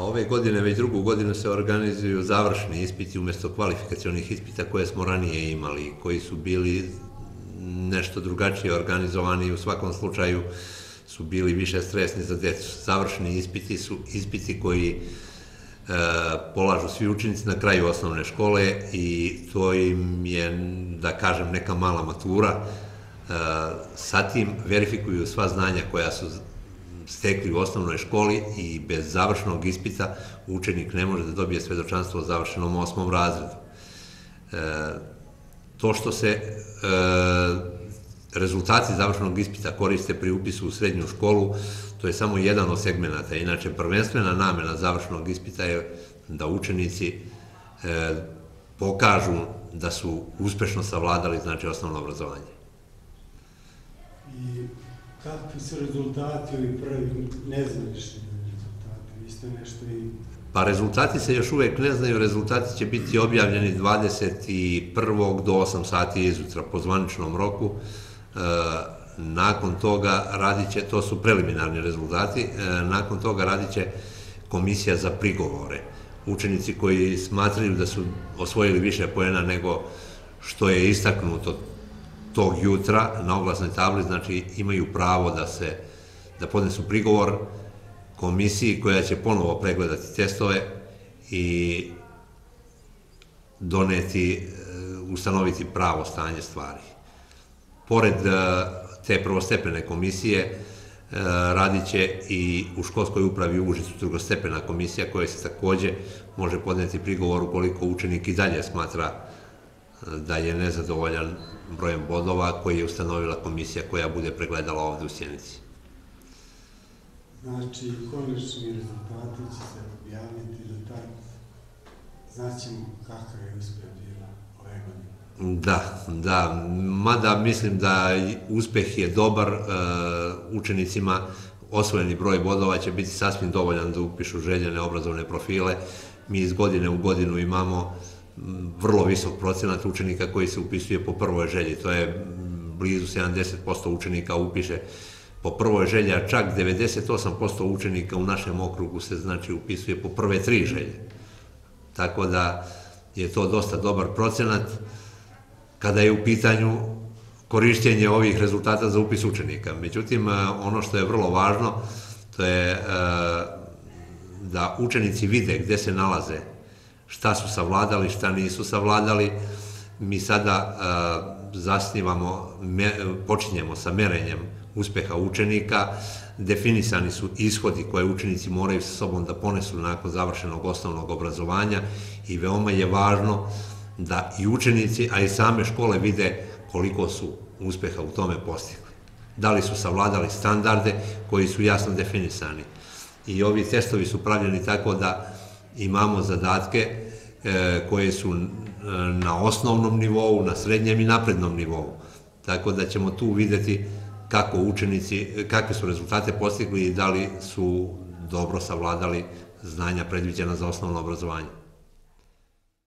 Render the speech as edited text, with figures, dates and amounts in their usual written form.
ove godine, već drugu godinu se organizuju završni ispiti umjesto kvalifikacionih ispita koje smo ranije imali, koji su bili nešto drugačije organizovani i u svakom slučaju su bili više stresni za decu. Završni ispiti su ispiti koji polažu svi učenici na kraju osnovne škole i to im je, da kažem, neka mala matura. Sa tim verifikuju sva znanja koja su stekli u osnovnoj školi i bez završnog ispita učenik ne može da dobije svedočanstvo o završenom 8. razredu. To što se rezultati završenog ispita koriste pri upisu u srednju školu, to je samo jedan od segmenata. Inače, prvenstvena namena završnog ispita je da učenici pokažu da su uspešno savladali osnovno obrazovanje. I kakvi su rezultati ovi prvi nezvanični rezultati? Vi ste nešto i... Pa rezultati se još uvek ne znaju, rezultati će biti objavljeni 21. do 8 sati izutra po zvaničnom roku. Nakon toga radit će, to su preliminarni rezultati, nakon toga radit će komisija za prigovore. Učenici koji smatraju da su osvojili više poena nego što je istaknuto tog jutra na oglasnoj tabli, znači imaju pravo da podnesu prigovor komisiji koja će ponovo pregledati testove i ustanoviti pravo stanje stvari. Pored te prvostepene komisije radit će i u školskoj upravi u Užicu drugostepena komisija koja se takođe može podneti prigovor ukoliko učenik i dalje smatra da je nezadovoljan brojem bodova koji je ustanovila komisija koja bude pregledala ovde u Sjenici. Znači, konačni rezultati će se objaviti do tad. Znaćemo kakav je uspeh bila ove godine. Da, mada mislim da uspeh je dobar, učenicima osvojeni broj bodova će biti sasvim dovoljan da upišu željene obrazovne profile. Mi iz godine u godinu imamo vrlo visok procenat učenika koji se upisuje po prvoj želji. To je blizu 70% učenika upiše po prvoj želji, a čak 98% učenika u našem okrugu se upisuje po prve 3 želje. Tako da je to dosta dobar procenat kada je u pitanju korišćenje ovih rezultata za upis učenika. Međutim, ono što je vrlo važno, to je da učenici vide gde se nalaze, šta su savladali, šta nisu savladali. Mi sada počinjemo sa merenjem uspeha učenika, definisani su ishodi koje učenici moraju sa sobom da ponesu nakon završenog osnovnog obrazovanja i veoma je važno da i učenici, a i same škole vide koliko su uspeha u tome postigli. Da li su savladali standarde koji su jasno definisani. I ovi testovi su pravljeni tako da imamo zadatke koje su na osnovnom nivou, na srednjem i naprednom nivou. Tako da ćemo tu videti kako učenici, kakve su rezultate postigli i da li su dobro savladali znanja predviđena za osnovno obrazovanje.